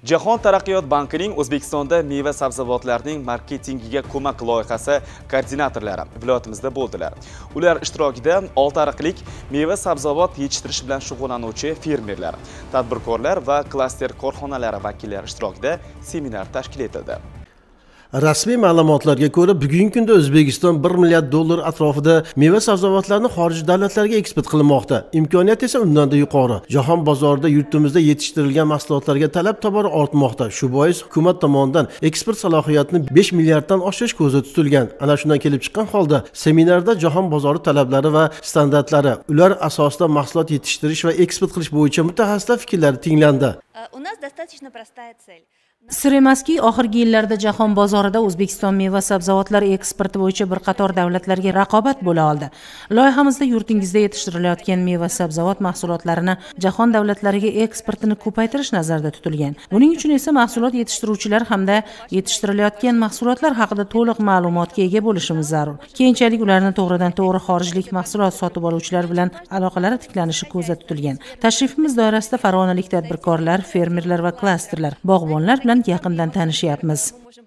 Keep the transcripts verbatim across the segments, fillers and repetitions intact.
Jahon taraqqiyot bankining O'zbekistonda meva sabzavotlarning marketingiga ko'mak loyihasi koordinatorlari viloyatimizda bo'ldilar. Ular ishtirokida olti ariqlik meva sabzavot yetishtirish bilan shug'ullanuvchi fermerlar, tadbirkorlar va klaster korxonalari vakillari ishtirokida seminar tashkil etildi. Rasmiy ma'lumotlarga ko'ra, bugungi kunda O'zbekiston bir milliard dollar atrofida meva sabzavotlarni xorij davlatlarga eksport qilmoqda. Imkoniyat esa undan da yuqori. Jahon bozorida yurtimizda yetishtirilgan mahsulotlarga talab tobora ortmoqda. Shu bois hukumat tomonidan eksport salohiyatini besh milliarddan oshirish ko'zda tutilgan. Ana shundan kelib chiqqan holda seminarda jahon bozori talablari va standartlari, ular asosida mahsulot yetishtirish va eksport qilish bo'yicha mutaxassislar fikrlari tinglandi. У нас достаточно простая цель. Sir emaski, oxirgi yillarda jahon bozorida O'zbekiston meva sabzavotlari eksporti bo'yicha bir qator davlatlarga raqobat bo'la oldi. Loyihamizda yurtingizda yetishtirilayotgan meva sabzavot mahsulotlarini jahon davlatlariga eksportini ko'paytirish nazarda tutilgan. Buning uchun esa mahsulot yetishtiruvchilar hamda yetishtirilayotgan mahsulotlar haqida to'liq ma'lumotga ega bo'lishimiz zarur. Keyinchalik ularni to'g'ridan to'g'ri xorijlik mahsulot sotib oluvchilar bilan aloqalari tiklanishi ko'zda tutilgan. Tashrifimiz doirasida farg'onalik tadbirkorlar, fermerlar va klasterlar, bog'bonlar bilan yaqindan tanishyapmiz.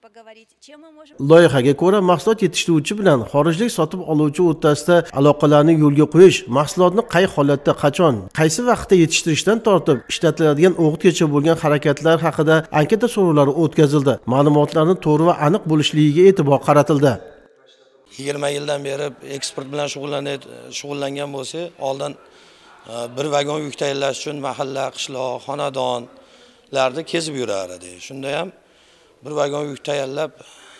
Loyihaga ko'ra, mahsulot yetishtiruvchi bilan xorijlik sotib oluvchi o'rtasida aloqalarni yo'lga qo'yish, mahsulotni qay holatda, qachon, qaysi vaqtda yetishtirishdan tortib ishlatiladigan o'g'itgacha bo'lgan harakatlar haqida anketa so'rovlari o'tkazildi. Ma'lumotlarning to'g'ri va aniq bo'lishligiga e'tibor qaratildi. yigirma yildan beri eksport bilan shug'ullangan bo'lsa, oldin bir vagon yuk tayyorlash uchun mahalla, qishloq, xonadon larda kezib yurar edi. Shunda ham bir vagon yuk tayyorlab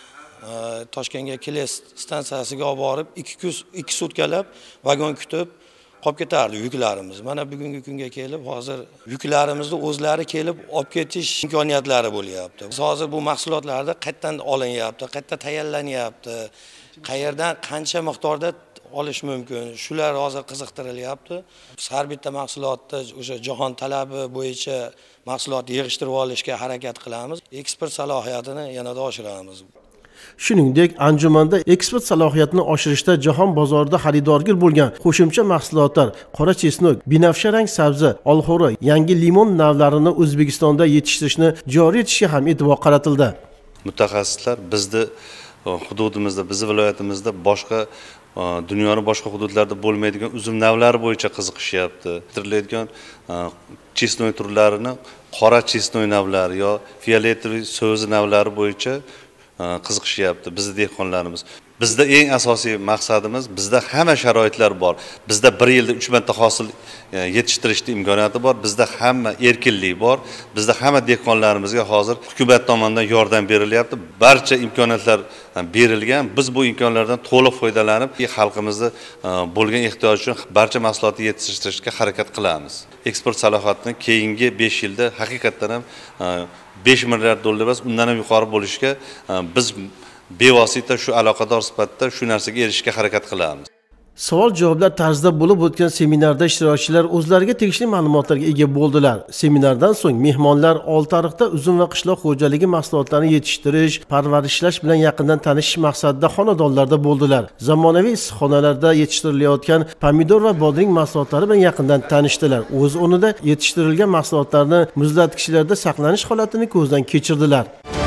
Toshkentga Keles stansiyasiga olib borib ikki sutkalab vagon kutib qolib ketardi yuklarimiz. Mana bugungi kunga kelib, hozir yuklarimizni o'zlari kelib olib ketish imkoniyatlari bo'lyapti. Hozir bu mahsulotlarni qayerdan olinyapti, qayerda tayyorlanyapti, qayerdan qancha miqdorda olish mumkin. Shular hozir qiziqtirilyapti. Har bitta mahsulotni o'sha jahon talabi bo'yicha mahsulot yig'ishtirib olishga harakat qilamiz. Eksport salohiyatini yanada oshiramiz. Shuningdek, anjumanda eksport salohiyatini oshirishda jahon bozorida xaridorgir bo'lgan qo'shimcha mahsulotlar, qora chesnok, binafsha rang sabzi, olxo'ri, yangi limon navlarini O'zbekistonda yetishtirishni joriy etishga ham e'tibor qaratildi. Mutaxassislar bizni hududimizda, bizning viloyatimizda boshqa dunyoning boshqa hududlarida bo'lmaydigan uzum navlari bo'yicha qiziqishyapti. Yetirilayotgan chesnoy turlarini qora chesnoy navlari yo fioletoviy so'zi navlari bo'yicha qiziqishyapti bizning dehqonlarimiz. Bizda eng asosiy maqsadimiz, bizda hamma sharoitlar bor. Bizda bir yilda uch marta hosil yetishtirishning imkoniyati bor. Bizda hamma erkinlik bor. Bizda hamma dehqonlarimizga hozir hukumat tomonidan yordam berilyapti. Barcha imkoniyatlar berilgan. Biz bu imkonlardan to'liq foydalanib, xalqimizni bo'lgan ehtiyoj uchun barcha mahsulotni yetishtirishga harakat qilamiz. Eksport salohiyatini keyingi besh yilda haqiqatan ham besh milliard dollar emas, undan ham yuqori bo'lishga biz bevosita shu aloqador sifatida shu narsaga erishishga harakat qilamiz. Savol-javoblar tarzida bo'lib o'tgan seminarda ishtirokchilar o'zlariga tegishli ma'lumotlarga ega bo'ldilar. Seminardan so'ng mehmonlar Oltiariqda uzum va qishloq xo'jaligi mahsulotlarini yetishtirish, parvarishlash bilan yaqindan tanishish maqsadida xonadonlarda bo'ldilar. Zamonaviy issiqxonalarda yetishtirilayotgan pomidor va bodring mahsulotlari bilan yaqindan tanishdilar. O'z o'rnida yetishtirilgan mahsulotlarni muzlatgichlarda saqlanish holatini ko'zdan kechirdilar.